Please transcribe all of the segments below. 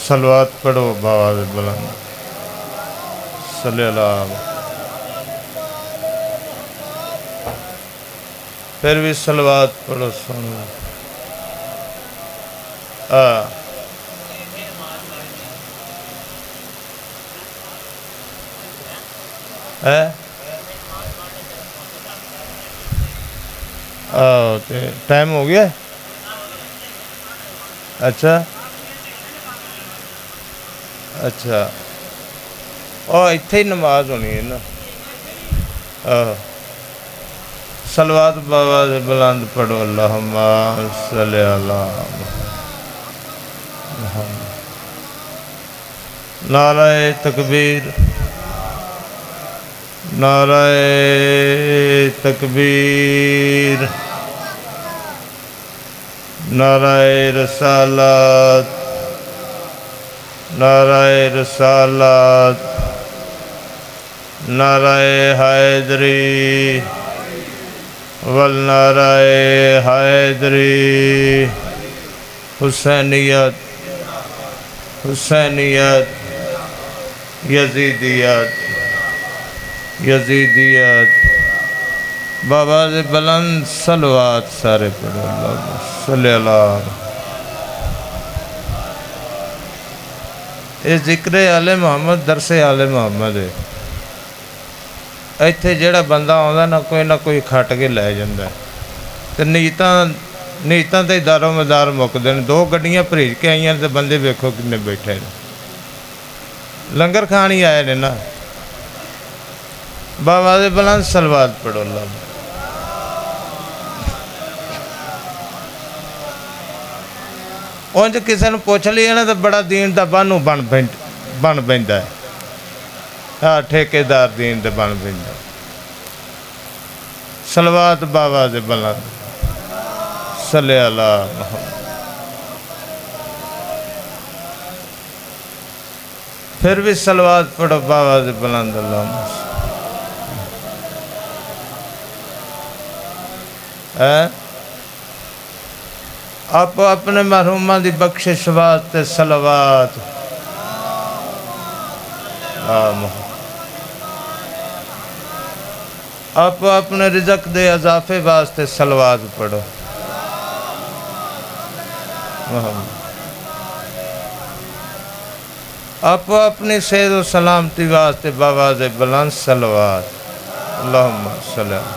صلوات پڑھو بآواز بلند صلی اللہ پھر بھی صلوات پڑھو سنو ٹائم ہو گیا اچھا اچھا اتھے ہی نماز ہونی ہے نا صلوات بآواز بلند پڑھو اللہم صلی اللہ محمد نعرہ تکبیر نعرہ تکبیر نعرہ رسالت نعرہ رسالت نعرہ حیدری والنعرہ حیدری حسینیت حسینیت یزیدیت یزیدیت بآواز بلند صلوات سارے پڑھو اللہم صلی اللہ یہ ذکر آل محمد درس آل محمد ہے ایتھے جیڑا بندہ آندا نہ کوئی کھٹ کے لے جاندہ ہے تے نیتاں تے دارو مدار مک دین دو گڈیاں پریج کے آئیاں تے بندے بیکھو کنے بیٹھے لنگر کھانی آئے نے نا بآواز بلند صلوات پڑھو اللہ اونج کسے نو پوچھ لیا نا تو بڑا دین دا بانو بن پیندا ہے ٹھیکے دار دین دے بن پیندا صلوات بآواز بلند صلی اللہ محمد پھر بھی صلوات پڑھو بآواز بلند اللہم آپ اپنے محرومہ دی بخشش واسطے صلوات آپ اپنے رزق دے اضافے واسطے صلوات پڑھو محمد آپ اپنی صحت و سلامتی واسطے بآواز بلند صلوات اللہم صلی اللہ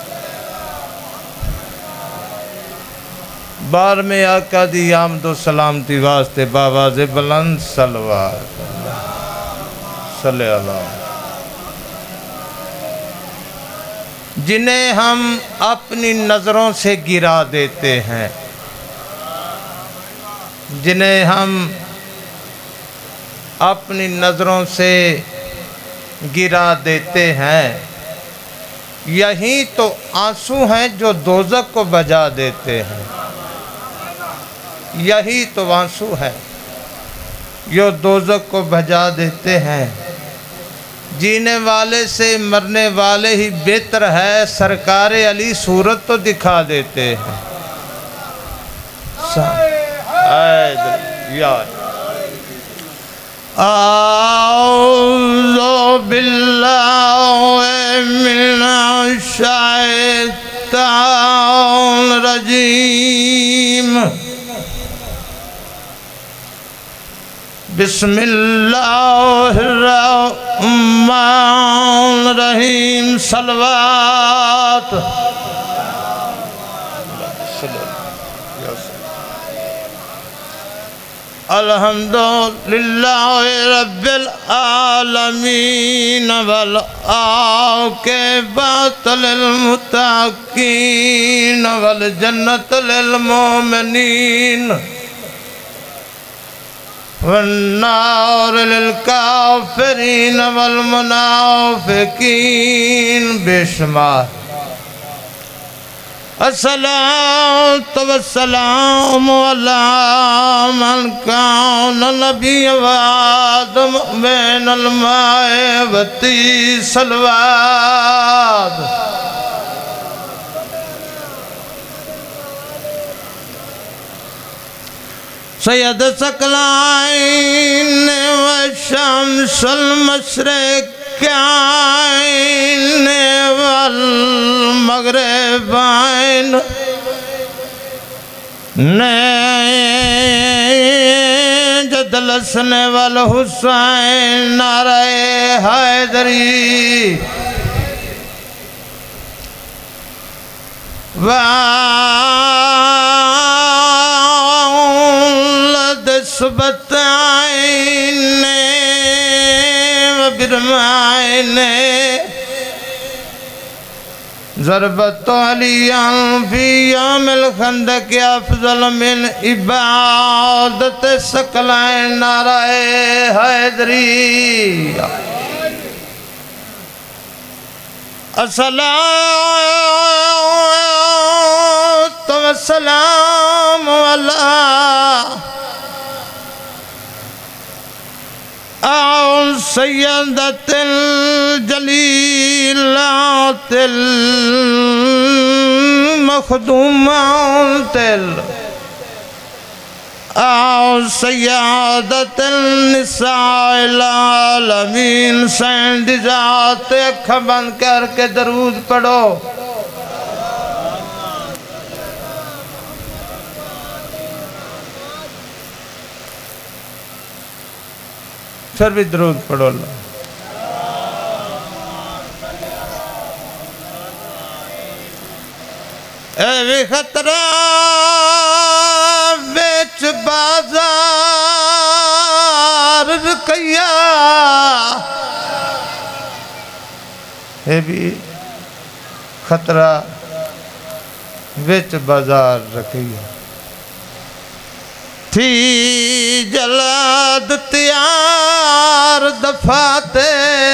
بار میں آقا دی آمد و سلامتی واسطے بآواز بلند صلوات صلی اللہ جنہیں ہم اپنی نظروں سے گرا دیتے ہیں جنہیں ہم اپنی نظروں سے گرا دیتے ہیں یہی تو آنسو ہیں جو دوزخ کو بجا دیتے ہیں یہی تو آنسو ہے جو دوزخ کو بھجا دیتے ہیں جینے والے سے مرنے والے ہی بہتر ہے سرکار علی صورت تو دکھا دیتے ہیں اعوذ باللہ من الشیطان الرجیم بسم اللہ الرحمن الرحیم صلوات الحمدللہ رب العالمین والعاقبۃ للمتقین والجنۃ للمؤمنین والنار للکافرین والمنافقین بشمار الصلاة والسلام علی من کان نبی وآدم بین الماء والطین صلوات سید ثقلین و شمس المشرقین والمغربین جد الحسن والحسین نعرہ حیدری وَلَدْ سُبَتَائِنِ وَبِرْمَائِنِ ضربت علیاں فی یوم الخندق افضل من عبادت ثقلین نعرہ حیدری الصلاۃ والسلام علی سیدۃ الجلیلات المخدومات سیادت النساء العالمین سینڈ ذات اکھا بند کر کے درود پڑھو پھر بھی درود پڑھو اللہ اے وی خطرہ بیچ بازار رکیا اے بھی خطرہ بیچ بازار رکیا تھی جلد تیار دفاتے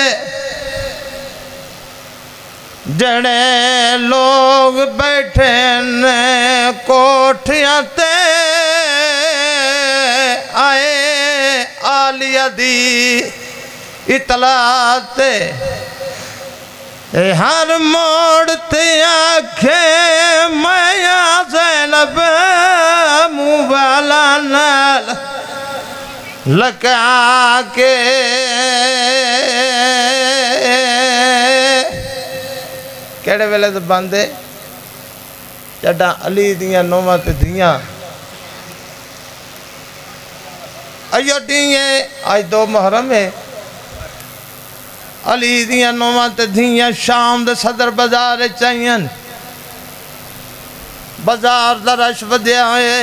جڑے لوگ بیٹھے نے کوٹھیاں تے آئے آلیہ دی اطلاع تے ہر موڑتے آنکھیں میاں زینب موبالا نال لکا کے کیڑے ویلے تو باندے جڑا علی دیاں نومہ تے دیاں ایو دیئے آج 2 محرم ہے علی دیاں نومہ تے دیاں شام دے صدر بازار چاہین بازار دا رش ودیا ہوئے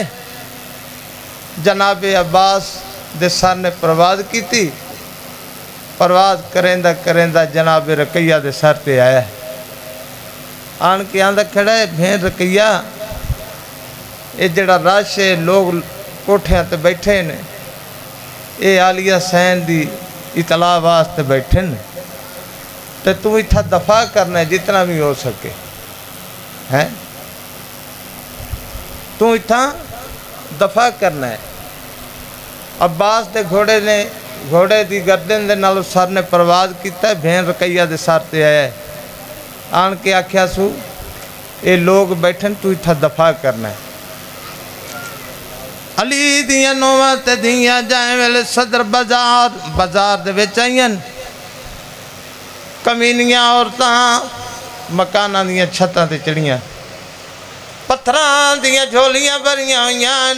جناب عباس دے سر نے پرواز کی تھی پرواز کرندہ جناب رقیہ دے سر پہ آیا ہے آن کے آندہ کھڑا ہے بھین رقیہ اے جڑا رش ہے لوگ کوٹھیاں تے بیٹھے نے اے آلیہ سین دی اطلاع واسطے بیٹھے نے تے تو اتھا دفاع کرنا ہے جتنا بھی ہو سکے ہیں تو اتھا دفاع کرنا ہے عباس دے گھوڑے دی گردن دے نالو سر نے پرواز کیتا ہے بھین رقیہ دے سر تے آیا ہے آن کے آکھیا سو اے لوگ بیٹھن تو اتھا دفاع کرنا ہے علی دیاں نومہ تے دیاں جائیں ویلے صدر بازار دے ویچائیں کمینیاں عورتاں مکانہ دیاں چھتاں تے چڑیاں پتھران دیاں جھولیاں بریاں ہویاں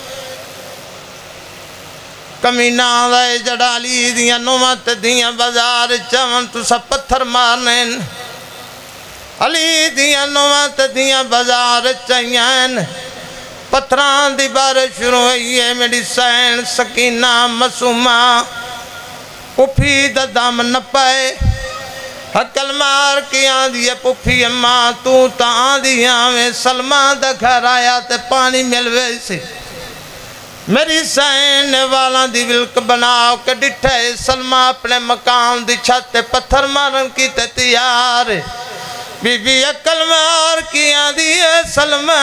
کمینہ آدھائے جڑا علی دیاں نومہ تے دیاں بازار چاون تو سب پتھر مارنے علی دیاں نومہ تے دیاں بازار چاہین پتھران دی بارش شروع ہوئی ہے میری سین سکینہ مسومہ پپھی دا دام نپائے حقل مار کی آندھی ہے پپھی اماں تو تا آندھی آویں سلمہ دا گھر آیا تے پانی ملوے سے میری سین والا دی ولک بناؤ کے ڈٹھے سلمہ اپنے مقام دی چھت تے پتھر مارن کی تے تیار بی بی عقل مار کی آندھی ہے سلمہ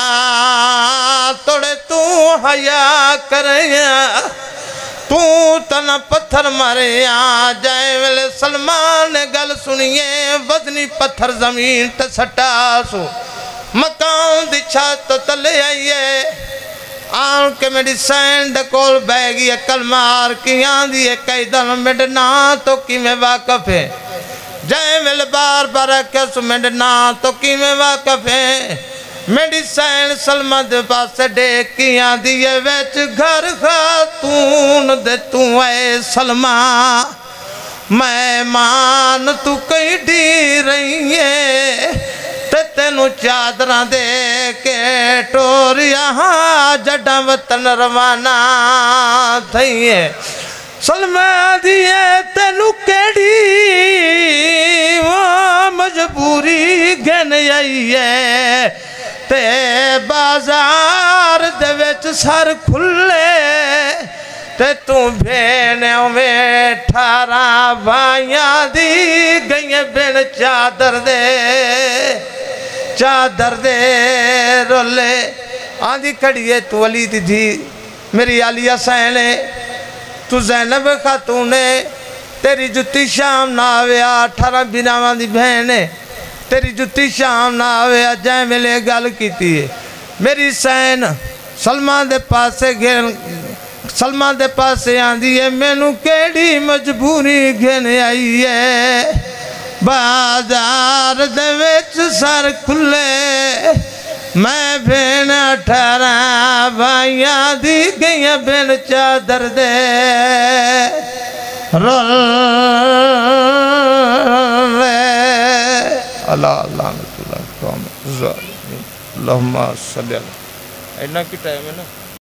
توڑے تو حیا کریا تو تنا پتھر مارے جائے ویلے سلمان نے گل سنیے وزنی پتھر زمین تے سٹا سو مکان دی چھت تلے آئیے آن کے میری سین دے کول بہ گئی کلمار کی آندھی ہے کئی دن میرے نا تو کی میں واقف ہے جائے مل بار بار کس میرے نا تو کی میں واقف ہے میری سین سلمہ دے پاس دیکھ کی آندھی ہے ویچ گھر خاتون دے تو اے سلمہ میں مان تو کئی ڈی رہی ہے تینو چادران دے کے ٹور یہاں جڑا وطن روانہ تھئی ہے سلمہ دیئے تینو کیڑی وہ مجبوری گھن آئی ہے تے بازار دے وچ سر کھلے تے تو بھینیوں میں 18 بھائیاں دی گئیں بین چادر دے رولے آندھی کھڑیے تو علی دی میری علیہ سینے تو زینب خاتونے تیری جتی شام نہ آویا 18 بناوان دی بہنے تیری جتی شام نہ آویا جائیں ملے گل کیتی ہے میری سین سلمہ دے پاسے آندھی ہے مینو کیڑی مجبوری گھن آئی ہے بازار دے وچ سر کھلے میں بین 18 بھائیاں دی گئیں بین چادر دے رول اللہ اللہ اللہم صلی اللہ اینا کی ٹائم ہے نا